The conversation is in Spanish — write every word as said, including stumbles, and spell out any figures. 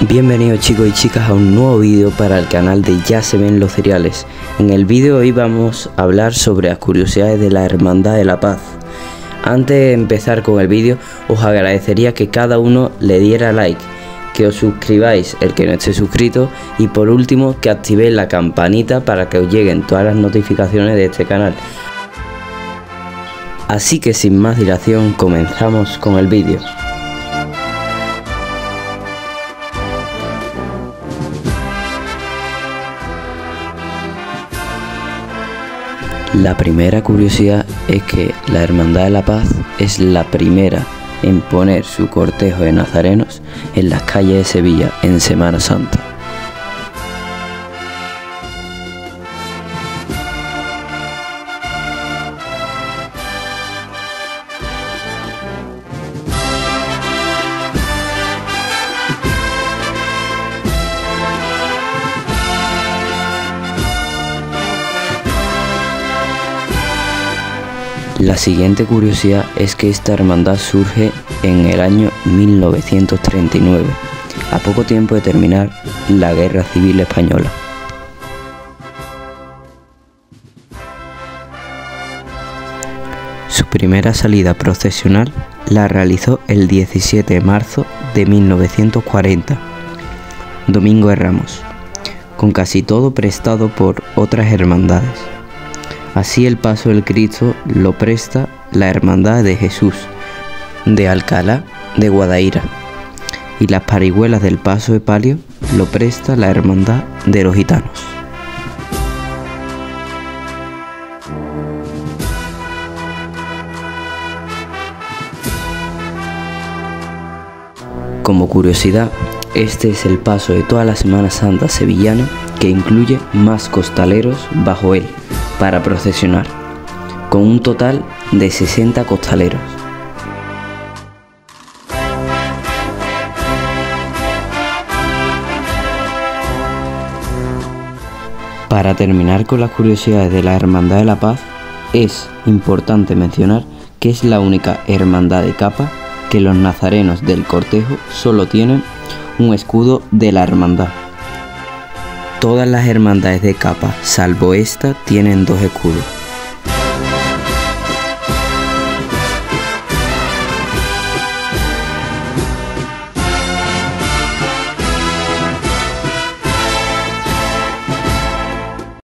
Bienvenidos chicos y chicas a un nuevo vídeo para el canal de Ya se ven los cereales. En el vídeo de hoy vamos a hablar sobre las curiosidades de la Hermandad de la Paz. Antes de empezar con el vídeo, os agradecería que cada uno le diera like, que os suscribáis el que no esté suscrito y por último que activéis la campanita para que os lleguen todas las notificaciones de este canal. Así que sin más dilación comenzamos con el vídeo. La primera curiosidad es que la Hermandad de la Paz es la primera en poner su cortejo de nazarenos en las calles de Sevilla en Semana Santa. La siguiente curiosidad es que esta hermandad surge en el año mil novecientos treinta y nueve, a poco tiempo de terminar la Guerra Civil Española. Su primera salida procesional la realizó el diecisiete de marzo de mil novecientos cuarenta, Domingo de Ramos, con casi todo prestado por otras hermandades. Así el paso del Cristo lo presta la Hermandad de Jesús de Alcalá de Guadaíra y las parihuelas del paso de palio lo presta la Hermandad de los Gitanos. Como curiosidad, este es el paso de toda la Semana Santa sevillana que incluye más costaleros bajo él para procesionar, con un total de sesenta costaleros. Para terminar con las curiosidades de la Hermandad de la Paz, es importante mencionar que es la única hermandad de capa que los nazarenos del cortejo solo tienen un escudo de la hermandad. Todas las hermandades de capa, salvo esta, tienen dos escudos.